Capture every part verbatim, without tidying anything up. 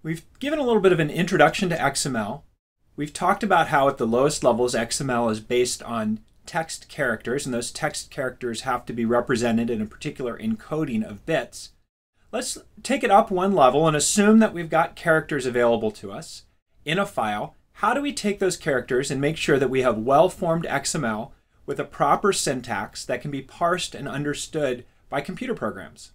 We've given a little bit of an introduction to X M L. We've talked about how at the lowest levels X M L is based on text characters, and those text characters have to be represented in a particular encoding of bits. Let's take it up one level and assume that we've got characters available to us in a file. How do we take those characters and make sure that we have well-formed X M L with a proper syntax that can be parsed and understood by computer programs?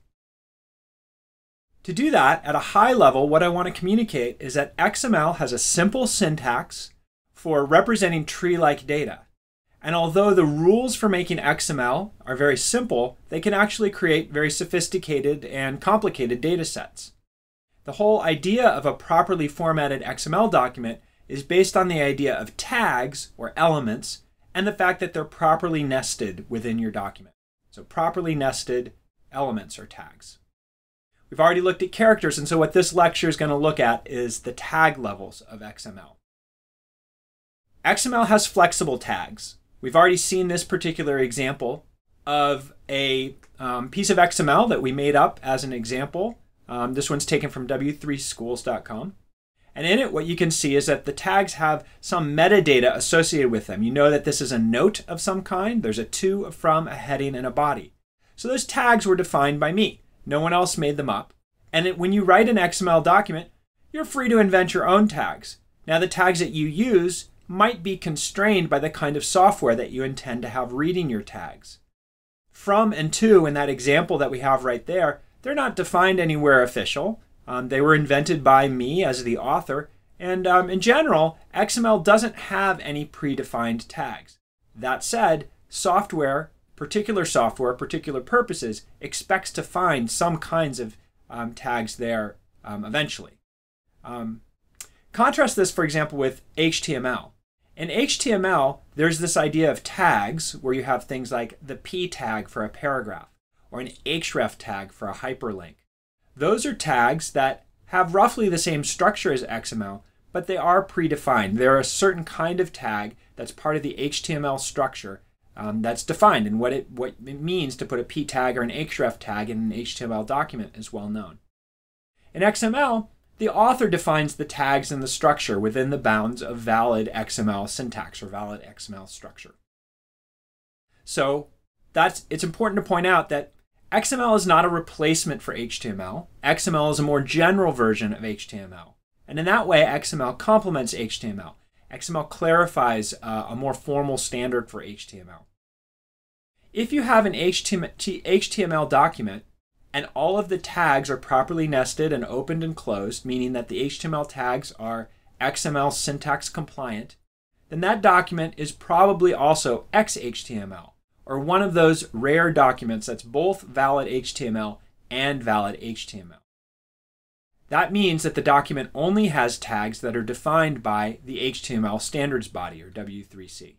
To do that, at a high level, what I want to communicate is that X M L has a simple syntax for representing tree-like data. And although the rules for making X M L are very simple, they can actually create very sophisticated and complicated data sets. The whole idea of a properly formatted X M L document is based on the idea of tags, or elements, and the fact that they're properly nested within your document. So properly nested elements or tags. We've already looked at characters, and so what this lecture is going to look at is the tag levels of X M L. X M L has flexible tags. We've already seen this particular example of a um, piece of X M L that we made up as an example. Um, this one's taken from w three schools dot com. And in it, what you can see is that the tags have some metadata associated with them. You know that this is a note of some kind. There's a to, a from, a heading, and a body. So those tags were defined by me. No one else made them up. And it, when you write an X M L document, you're free to invent your own tags. Now, the tags that you use might be constrained by the kind of software that you intend to have reading your tags. From and to, in that example that we have right there, they're not defined anywhere official. Um, they were invented by me as the author. And um, in general, X M L doesn't have any predefined tags. That said, software, particular software, particular purposes, expects to find some kinds of um, tags there um, eventually. Um, contrast this, for example, with H T M L. In H T M L, there's this idea of tags where you have things like the P tag for a paragraph or an href tag for a hyperlink. Those are tags that have roughly the same structure as X M L, but they are predefined. They're a certain kind of tag that's part of the H T M L structure um, that's defined, and what it, what it means to put a P tag or an href tag in an H T M L document is well known. In X M L, the author defines the tags and the structure within the bounds of valid X M L syntax or valid X M L structure. So that's, it's important to point out that X M L is not a replacement for H T M L. X M L is a more general version of H T M L. And in that way, X M L complements H T M L. X M L clarifies uh, a more formal standard for H T M L. If you have an H T M L document and all of the tags are properly nested and opened and closed, meaning that the H T M L tags are X M L syntax compliant, then that document is probably also X H T M L, or one of those rare documents that's both valid H T M L and valid H T M L. That means that the document only has tags that are defined by the H T M L standards body, or W three C.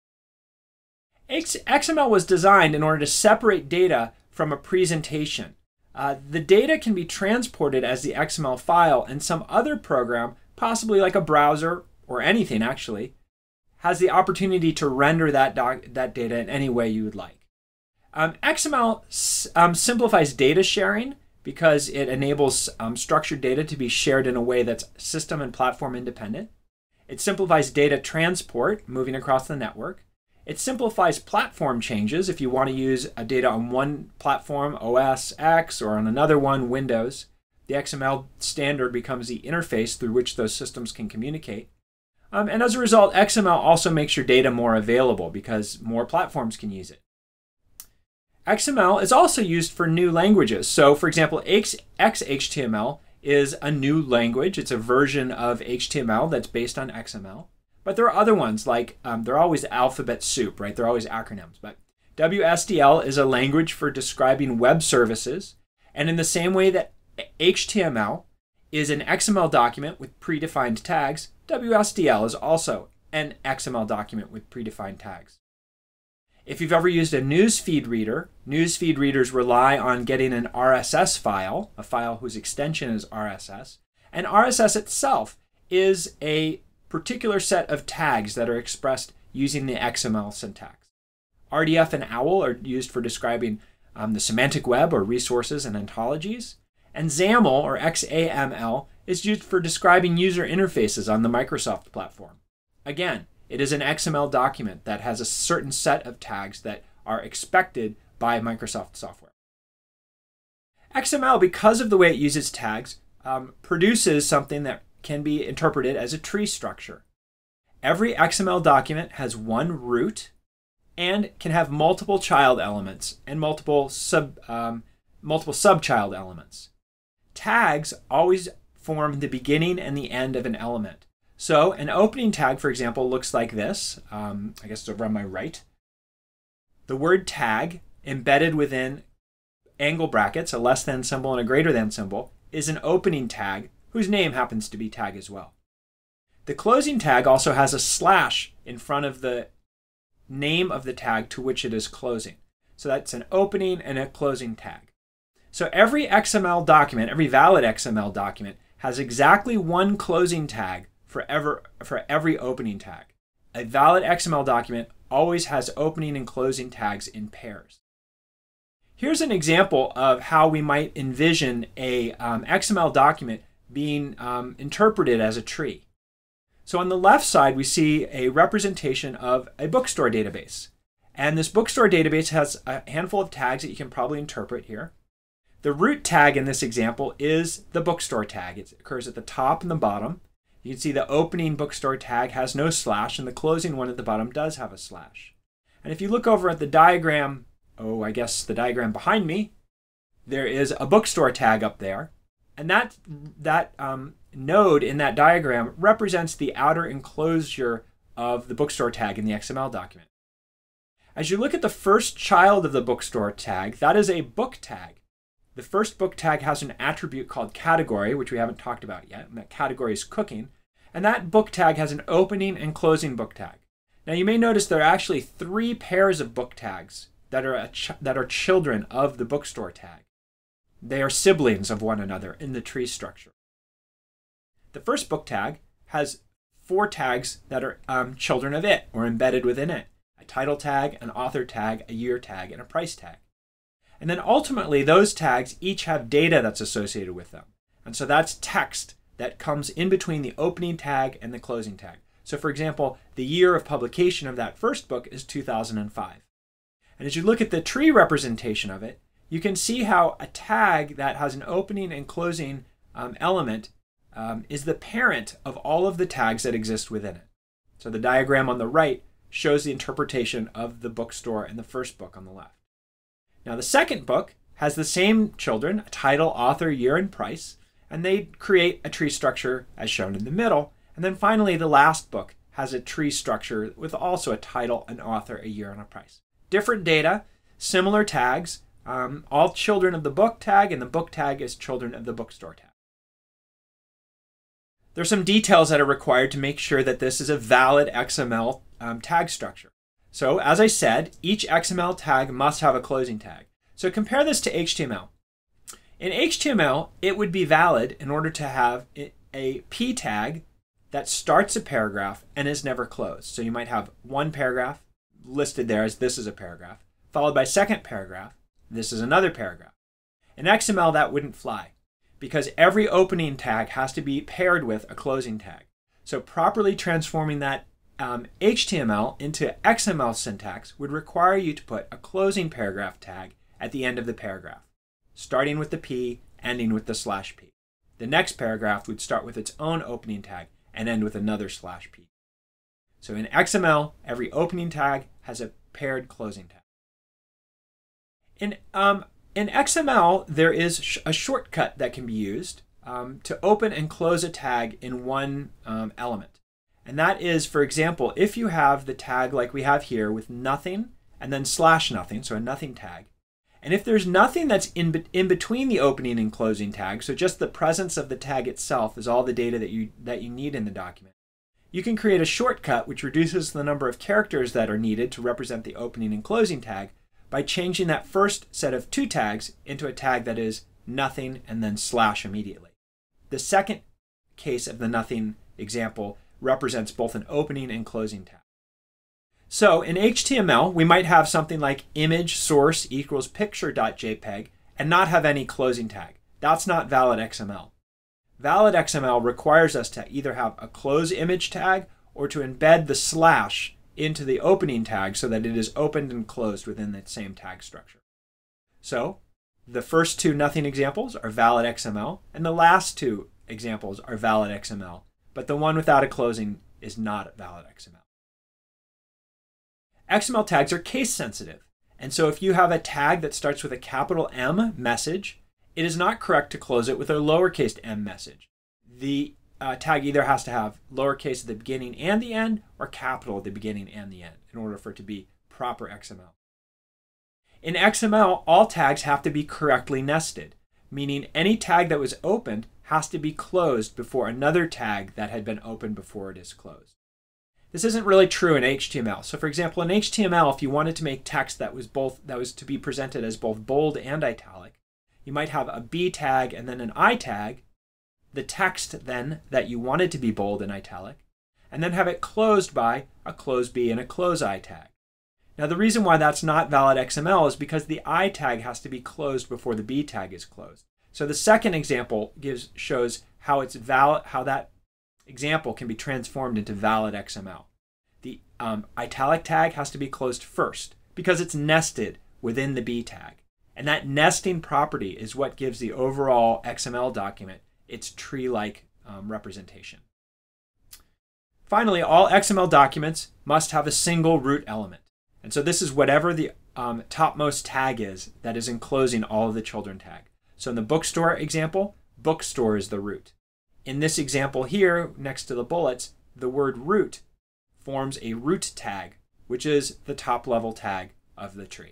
X M L was designed in order to separate data from a presentation. Uh, the data can be transported as the X M L file, and some other program, possibly like a browser or anything actually, has the opportunity to render that, doc that data in any way you would like. Um, X M L um, simplifies data sharing because it enables um, structured data to be shared in a way that's system and platform independent. It simplifies data transport, moving across the network. It simplifies platform changes. If you want to use a data on one platform, O S X, or on another one, Windows, the X M L standard becomes the interface through which those systems can communicate. Um, and as a result, X M L also makes your data more available because more platforms can use it. X M L is also used for new languages. So, for example, X H T M L is a new language. It's a version of H T M L that's based on X M L. But there are other ones, like um, they're always alphabet soup, right? They're always acronyms. But W S D L is a language for describing web services. And in the same way that H T M L is an X M L document with predefined tags, W S D L is also an X M L document with predefined tags. If you've ever used a newsfeed reader, newsfeed readers rely on getting an R S S file, a file whose extension is R S S. And R S S itself is a particular set of tags that are expressed using the X M L syntax. R D F and OWL are used for describing um, the semantic web or resources and ontologies. And XAML, or X A M L, is used for describing user interfaces on the Microsoft platform. Again, it is an X M L document that has a certain set of tags that are expected by Microsoft software. X M L, because of the way it uses tags, um, produces something that can be interpreted as a tree structure. Every X M L document has one root and can have multiple child elements and multiple sub um, multiple subchild elements. Tags always form the beginning and the end of an element. So an opening tag, for example, looks like this. Um, I guess it's over on my right. The word tag embedded within angle brackets, a less than symbol and a greater than symbol, is an opening tag whose name happens to be tag as well. The closing tag also has a slash in front of the name of the tag to which it is closing. So that's an opening and a closing tag. So every X M L document, every valid X M L document, has exactly one closing tag for, ever, for every opening tag. A valid X M L document always has opening and closing tags in pairs. Here's an example of how we might envision a um, X M L document being um, interpreted as a tree. So on the left side, we see a representation of a bookstore database. And this bookstore database has a handful of tags that you can probably interpret here. The root tag in this example is the bookstore tag. It occurs at the top and the bottom. You can see the opening bookstore tag has no slash, and the closing one at the bottom does have a slash. And if you look over at the diagram, oh, I guess the diagram behind me, there is a bookstore tag up there. And that, that um, node in that diagram represents the outer enclosure of the bookstore tag in the X M L document. As you look at the first child of the bookstore tag, that is a book tag. The first book tag has an attribute called category, which we haven't talked about yet, and that category is cooking. And that book tag has an opening and closing book tag. Now you may notice there are actually three pairs of book tags that are, a ch that are children of the bookstore tag. They are siblings of one another in the tree structure. The first book tag has four tags that are um, children of it, or embedded within it. A title tag, an author tag, a year tag, and a price tag. And then ultimately, those tags each have data that's associated with them. And so that's text that comes in between the opening tag and the closing tag. So for example, the year of publication of that first book is two thousand five. And as you look at the tree representation of it, you can see how a tag that has an opening and closing um, element um, is the parent of all of the tags that exist within it. So the diagram on the right shows the interpretation of the bookstore and the first book on the left. Now the second book has the same children, a title, author, year, and price, and they create a tree structure as shown in the middle. And then finally, the last book has a tree structure with also a title, an author, a year, and a price. Different data, similar tags, um, all children of the book tag, and the book tag is children of the bookstore tag. There's some details that are required to make sure that this is a valid X M L um, tag structure. So as I said, each X M L tag must have a closing tag. So compare this to H T M L. In H T M L, it would be valid in order to have a P tag that starts a paragraph and is never closed. So you might have one paragraph listed there as this is a paragraph, followed by second paragraph, this is another paragraph. In X M L, that wouldn't fly because every opening tag has to be paired with a closing tag. So properly transforming that um, H T M L into X M L syntax would require you to put a closing paragraph tag at the end of the paragraph, starting with the P, ending with the slash P. The next paragraph would start with its own opening tag and end with another slash P. So in X M L, every opening tag has a paired closing tag. In, um, in X M L, there is sh a shortcut that can be used um, to open and close a tag in one um, element. And that is, for example, if you have the tag like we have here with nothing and then slash nothing, so a nothing tag. And if there's nothing that's in, be in between the opening and closing tag, so just the presence of the tag itself is all the data that you, that you need in the document, you can create a shortcut which reduces the number of characters that are needed to represent the opening and closing tag by changing that first set of two tags into a tag that is nothing and then slash immediately. The second case of the nothing example represents both an opening and closing tag. So in H T M L, we might have something like image source equals picture.jpg and not have any closing tag. That's not valid X M L. Valid X M L requires us to either have a close image tag or to embed the slash into the opening tag so that it is opened and closed within the same tag structure. So the first two nothing examples are valid X M L, and the last two examples are valid X M L, but the one without a closing is not valid X M L. X M L tags are case sensitive, and so if you have a tag that starts with a capital M message, it is not correct to close it with a lowercase m message. The uh, tag either has to have lowercase at the beginning and the end, or capital at the beginning and the end, in order for it to be proper X M L. In X M L, all tags have to be correctly nested, meaning any tag that was opened has to be closed before another tag that had been opened before it is closed. This isn't really true in H T M L. So for example, in H T M L, if you wanted to make text that was both that was to be presented as both bold and italic, you might have a B tag and then an I tag, the text then that you wanted to be bold and italic, and then have it closed by a close B and a close I tag. Now the reason why that's not valid X M L is because the I tag has to be closed before the B tag is closed. So the second example gives shows how it's valid, how that example can be transformed into valid X M L. The um, italic tag has to be closed first because it's nested within the B tag. And that nesting property is what gives the overall X M L document its tree-like um, representation. Finally, all X M L documents must have a single root element. And so this is whatever the um, topmost tag is that is enclosing all of the children tag. So in the bookstore example, bookstore is the root. In this example here, next to the bullets, the word root forms a root tag, which is the top level tag of the tree.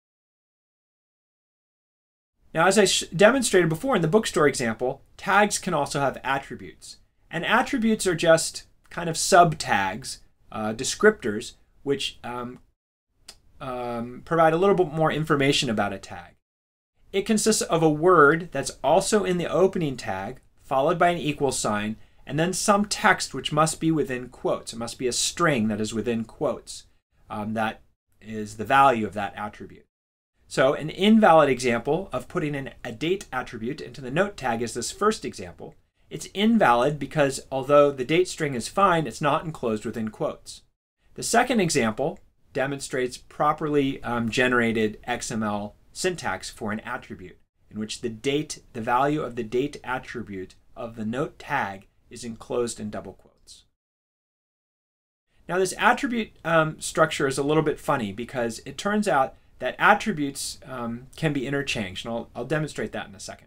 Now, as I demonstrated before in the bookstore example, tags can also have attributes. And attributes are just kind of sub-tags, uh, descriptors, which um, um, provide a little bit more information about a tag. It consists of a word that's also in the opening tag, followed by an equal sign, and then some text which must be within quotes. It must be a string that is within quotes. Um, that is the value of that attribute. So an invalid example of putting in a date attribute into the note tag is this first example. It's invalid because although the date string is fine, it's not enclosed within quotes. The second example demonstrates properly um, generated X M L syntax for an attribute, in which the date, the value of the date attribute of the note tag is enclosed in double quotes. Now this attribute um, structure is a little bit funny because it turns out that attributes um, can be interchanged, and I'll, I'll demonstrate that in a second.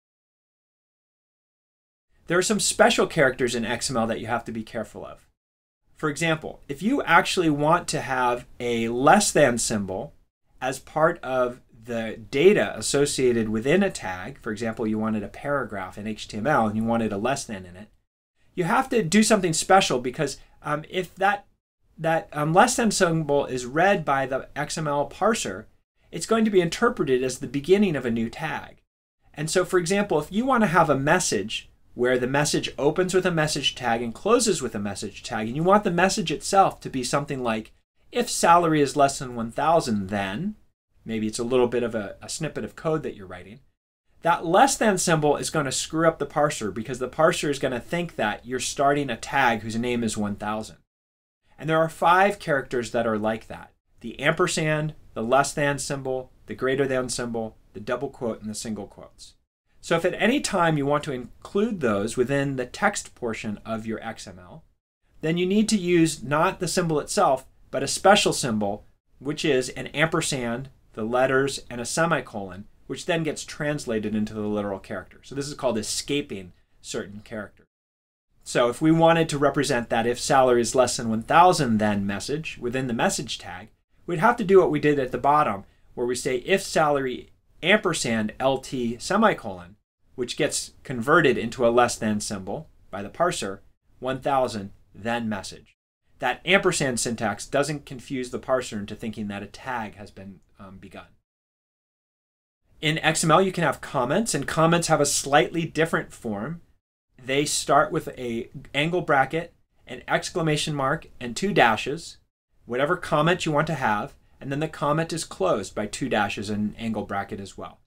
There are some special characters in X M L that you have to be careful of. For example, if you actually want to have a less than symbol as part of the data associated within a tag, for example, you wanted a paragraph in H T M L and you wanted a less than in it, you have to do something special because um, if that that um, less than symbol is read by the X M L parser, it's going to be interpreted as the beginning of a new tag. And so, for example, if you want to have a message where the message opens with a message tag and closes with a message tag, and you want the message itself to be something like, if salary is less than one thousand, then, maybe it's a little bit of a, a snippet of code that you're writing, that less than symbol is going to screw up the parser because the parser is going to think that you're starting a tag whose name is one thousand. And there are five characters that are like that: the ampersand, the less than symbol, the greater than symbol, the double quote, and the single quotes. So if at any time you want to include those within the text portion of your X M L, then you need to use not the symbol itself, but a special symbol, which is an ampersand, the letters, and a semicolon, which then gets translated into the literal character. So this is called escaping certain characters. So if we wanted to represent that if salary is less than one thousand then message within the message tag, we'd have to do what we did at the bottom, where we say if salary ampersand L T semicolon, which gets converted into a less than symbol by the parser, one thousand then message. That ampersand syntax doesn't confuse the parser into thinking that a tag has been um, begun. In X M L, you can have comments, and comments have a slightly different form. They start with a angle bracket, an exclamation mark, and two dashes, whatever comment you want to have, and then the comment is closed by two dashes and an angle bracket as well.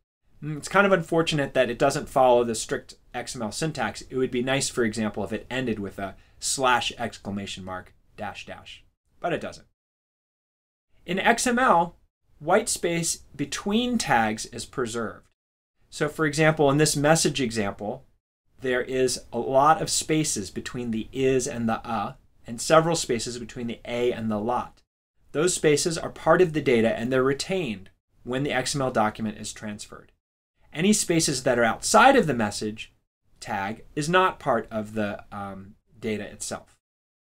It's kind of unfortunate that it doesn't follow the strict X M L syntax. It would be nice, for example, if it ended with a slash exclamation mark dash dash, but it doesn't. In X M L, white space between tags is preserved. So for example, in this message example, there is a lot of spaces between the is and the uh, and several spaces between the a and the lot. Those spaces are part of the data and they're retained when the X M L document is transferred. Any spaces that are outside of the message tag is not part of the um, data itself.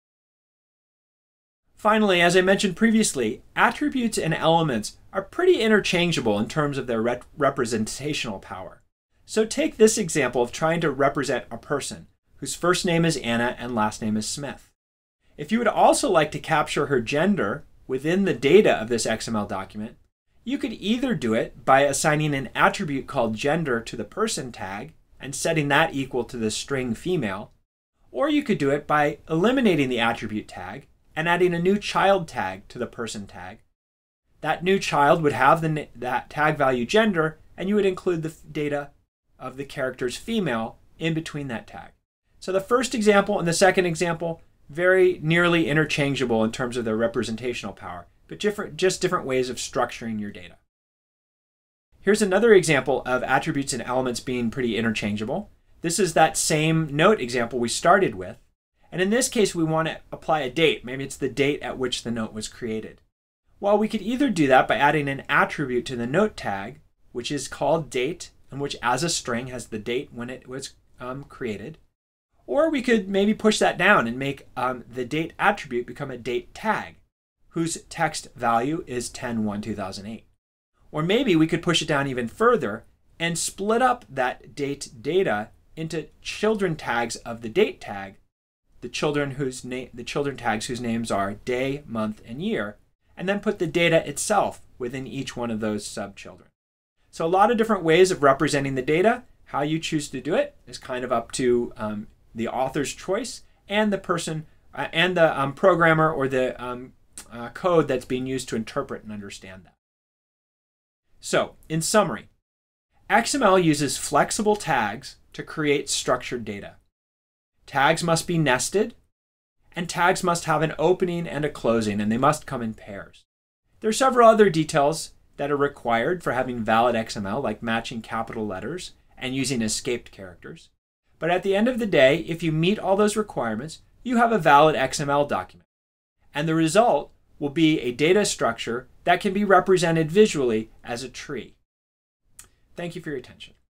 Finally, as I mentioned previously, attributes and elements are pretty interchangeable in terms of their rep representational power. So take this example of trying to represent a person whose first name is Anna and last name is Smith. If you would also like to capture her gender within the data of this X M L document, you could either do it by assigning an attribute called gender to the person tag and setting that equal to the string female, or you could do it by eliminating the attribute tag and adding a new child tag to the person tag. That new child would have the, that tag value gender, and you would include the data of the character's female in between that tag. So the first example and the second example, very nearly interchangeable in terms of their representational power, but different, just different ways of structuring your data. Here's another example of attributes and elements being pretty interchangeable. This is that same note example we started with. And in this case, we want to apply a date. Maybe it's the date at which the note was created. Well, we could either do that by adding an attribute to the note tag, which is called date, and which as a string has the date when it was um, created. Or we could maybe push that down and make um, the date attribute become a date tag, whose text value is ten one two thousand eight. Or maybe we could push it down even further and split up that date data into children tags of the date tag, the children whose name, the children tags whose names are day, month, and year, and then put the data itself within each one of those sub-children. So a lot of different ways of representing the data. How you choose to do it is kind of up to um, the author's choice and the person uh, and the um, programmer or the um, uh, code that's being used to interpret and understand that. So, in summary, X M L uses flexible tags to create structured data. Tags must be nested, and tags must have an opening and a closing, and they must come in pairs. There are several other details that are required for having valid X M L, like matching capital letters and using escaped characters. But at the end of the day, if you meet all those requirements, you have a valid X M L document. And the result will be a data structure that can be represented visually as a tree. Thank you for your attention.